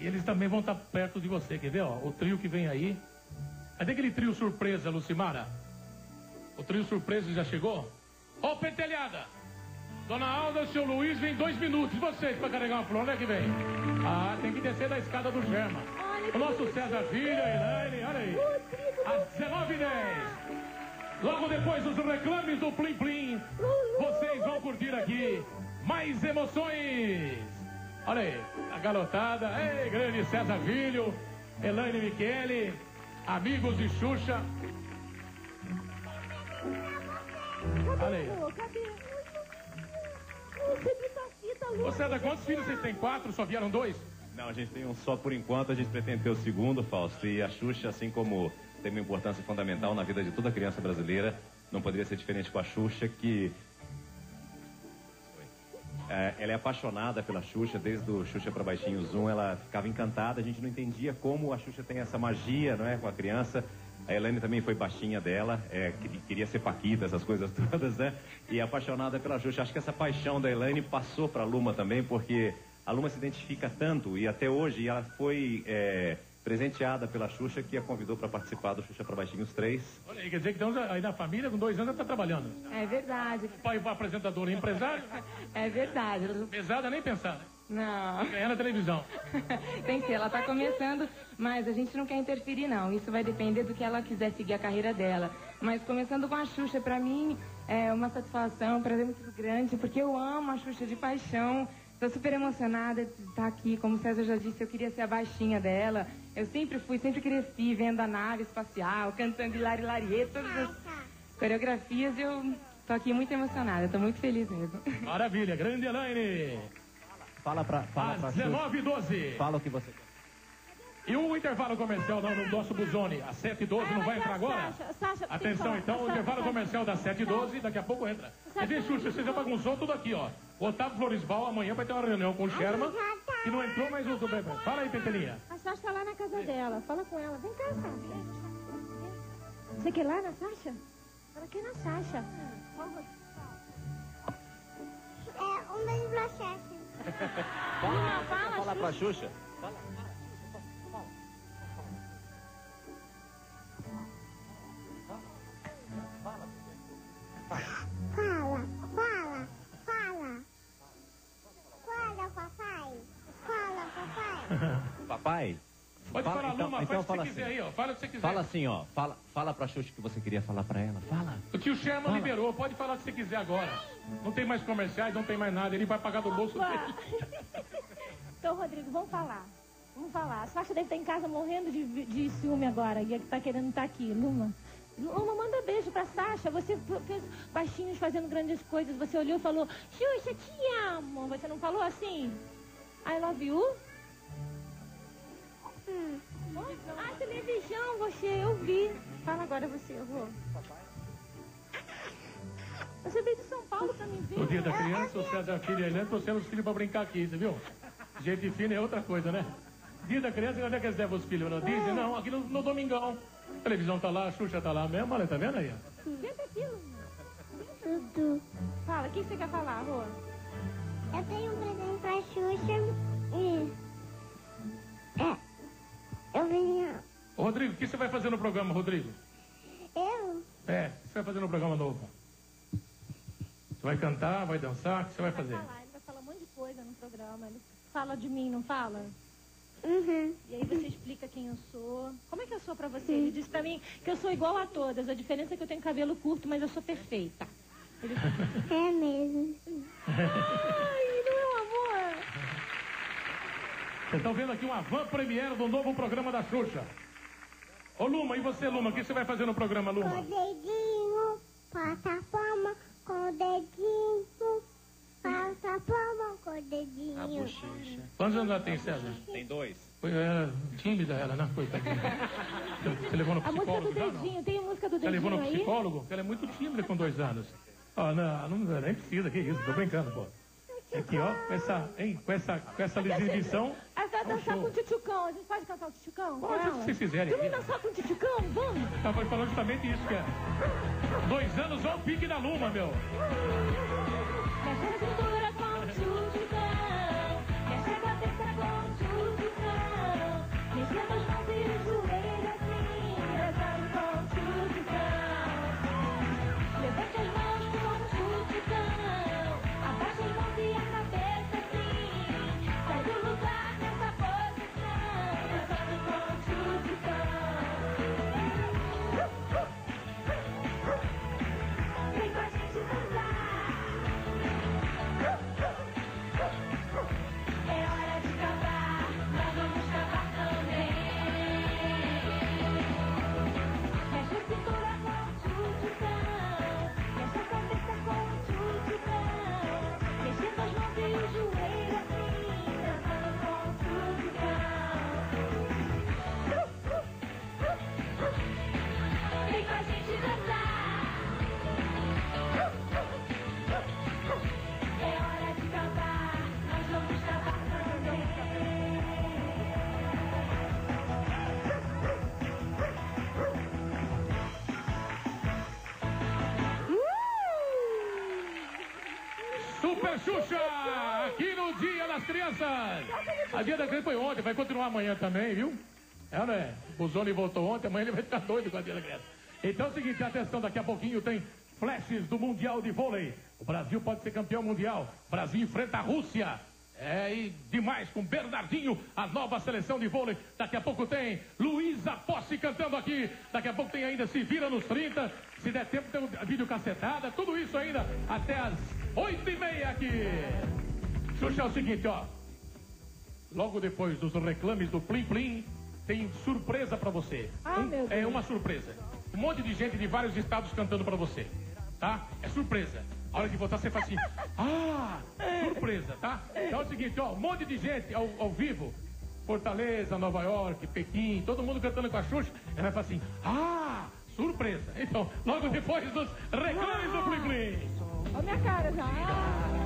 E eles também vão estar perto de você, quer ver, ó? O trio que vem aí. Cadê aquele trio surpresa, Lucimara? O trio surpresa já chegou? Ó, pentelhada! Dona Alda, seu Luiz, vem 2 minutos. E vocês, pra carregar uma flor, onde é que vem? Ah, tem que descer da escada do Germa. O nosso César Filho, a Elaine, olha aí. Às 19h10. Logo depois dos reclames do Plim Plim, vocês vão curtir aqui mais emoções. Olha aí, a garotada. Ei, grande César Filho, Elaine Michele, amigos de Xuxa. Olha aí. Ô César, quantos filhos vocês têm? 4? Só vieram 2? Não, a gente tem um só por enquanto, a gente pretende ter o segundo, Fausto. E a Xuxa, assim como tem uma importância fundamental na vida de toda criança brasileira, não poderia ser diferente com a Xuxa, que... ela é apaixonada pela Xuxa, desde o Xuxa para Baixinho Zoom, ela ficava encantada, a gente não entendia como a Xuxa tem essa magia, não é, com a criança. A Elaine também foi baixinha dela, queria ser Paquita, essas coisas todas, né? E apaixonada pela Xuxa. Acho que essa paixão da Elaine passou para a Luma também, porque a Luma se identifica tanto, e até hoje ela foi presenteada pela Xuxa, que a convidou para participar do Xuxa para Baixinhos 3. Olha aí, quer dizer que então, aí na família, com 2 anos, já está trabalhando. É verdade. O pai apresentador e empresário? É verdade. Pesada nem pensar, né? Não. Ganhar na televisão. Tem que ser, ela tá começando, mas a gente não quer interferir, não. Isso vai depender do que ela quiser seguir a carreira dela. Mas começando com a Xuxa, pra mim, é uma satisfação, um prazer muito grande, porque eu amo a Xuxa de paixão. Tô super emocionada de estar aqui. Como o César já disse, eu queria ser a baixinha dela. Eu sempre cresci vendo a nave espacial, cantando Hilari Lariê, todas as coreografias. Eu tô aqui muito emocionada, tô muito feliz mesmo. Maravilha, grande Elaine. Fala pra às 19h12. Fala o que você quer. E o intervalo comercial no nosso Buzone, às 7h12, não vai entrar agora? Sasha, atenção, então, o intervalo comercial das 7h12, daqui a pouco entra. Quer dizer, Xuxa, você já bagunçou tudo aqui, ó. O Otávio Floresval amanhã vai ter uma reunião com o Sherman, que não entrou, mas o... Fala aí, Pentelinha. A Sasha tá lá na casa dela, fala com ela. Vem cá, Sasha. Você quer ir lá na Sasha? Fala aqui na Sasha. Um beijo pra chefe. Fala pra Xuxa. Fala, papai. Fala, papai. Papai? Pode falar, Luma, então faz o que fala você quiser assim. aí, ó. Fala o que você quiser. Fala assim, ó. Fala pra Xuxa que você queria falar pra ela. Fala. O tio Sherman liberou, pode falar o que você quiser agora. Não tem mais comerciais, não tem mais nada. Ele vai pagar do bolso dele. Então, Rodrigo, vamos falar. Vamos falar. A Sasha deve estar em casa morrendo de ciúme agora. E tá querendo estar aqui. Luma, manda beijo pra Sasha. Você fez baixinhos fazendo grandes coisas. Você olhou e falou, Xuxa, te amo. Você não falou assim? I love you? Televisão, eu vi. Fala agora você, eu vou. Você veio de São Paulo pra me ver. No dia da criança, o César Filho e a Helena trouxeram os filhos pra brincar aqui, você viu? Gente fina é outra coisa, né? Dia da criança, onde é que eles levam os filhos? No Disney? Não, aqui no Domingão. A televisão tá lá, a Xuxa tá lá mesmo, olha, tá vendo aí? Senta aqui, Tudo. Fala, o que você quer falar, Rô? Eu tenho um presente pra Xuxa e... eu vinha... Ô, Rodrigo, o que você vai fazer no programa, Rodrigo? Eu? O que você vai fazer no programa novo? Você vai cantar, vai dançar, o que você vai fazer? Ele vai falar um monte de coisa no programa. Ele fala de mim, não fala? Uhum. E aí você explica quem eu sou. Como é que eu sou pra você? Ele disse pra mim que eu sou igual a todas. A diferença é que eu tenho cabelo curto, mas eu sou perfeita. Ele... É mesmo. Ai, meu amor. Vocês estão vendo aqui uma van premiere do novo programa da Xuxa. Ô, Luma, e você, Luma? O que você vai fazer no programa, Luma? Com o dedinho, passa a palma, com o dedinho, passa a palma, com o dedinho. A bochecha. Quantos anos ela tem, César? Tem 2. Era tímida ela, né? Coitadinha. Você levou no A música psicólogo do já, dedinho, não? tem a música do Você levou dedinho no aí? psicólogo? Porque ela é muito tímida com 2 anos. Ó, não, nem precisa, que isso, tô brincando, pô. Aqui, ó, com essa exibição. Ela vai dançar com o Tchutchucão. A gente pode cantar o Tchutchucão? Pode, se vocês quiserem. Vamos dançar com o Tchutchucão? Vamos? Tava falando justamente isso, que é. 2 anos, ó o pique da Luma, meu. Mexe a cintura com o Tchutchucão. Mexe a cabeça com o Tchutchucão. da Xuxa, aqui no Dia das Crianças. A Dia da Criança foi ontem, vai continuar amanhã também, viu? É, não é? O Zoni voltou ontem, amanhã ele vai ficar doido com a Dia da Criança. Então é o seguinte, atenção, daqui a pouquinho tem flashes do Mundial de Vôlei. O Brasil pode ser campeão mundial. O Brasil enfrenta a Rússia. E demais com Bernardinho, a nova seleção de vôlei. Daqui a pouco tem Luísa Posse cantando aqui. Daqui a pouco tem ainda Se Vira nos 30. Se der tempo tem um vídeo cacetada. Tudo isso ainda até as 8h30 aqui. Xuxa, é o seguinte, ó. Logo depois dos reclames do Plim Plim, tem surpresa pra você. Meu Deus. É uma surpresa. Um monte de gente de vários estados cantando pra você. Tá? É surpresa. A hora que voltar, você faz assim. Surpresa, tá? Então é o seguinte, ó, um monte de gente ao vivo. Fortaleza, Nova York, Pequim, todo mundo cantando com a Xuxa. Ela vai falar assim, surpresa. Então, logo depois dos reclames do Plim Plim. Olha a minha cara já.